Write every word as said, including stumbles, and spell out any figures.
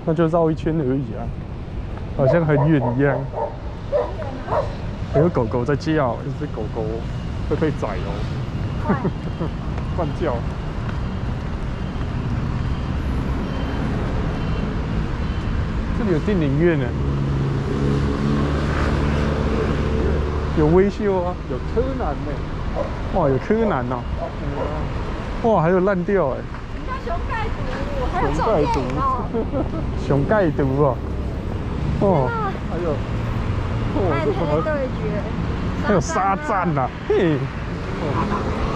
那就绕一圈而已啊，好像很远一样。还有狗狗在叫，一只狗狗会被宰哦，乱叫。这里有电影院呢，有微秀啊，有柯南呢，哇，有柯南哦，哇，还有烂掉哎。 熊盖毒，还有这种电影哦。 熊盖毒哦，哦，还有， 暗黑对决， 还有沙赞呐，嘿，哦，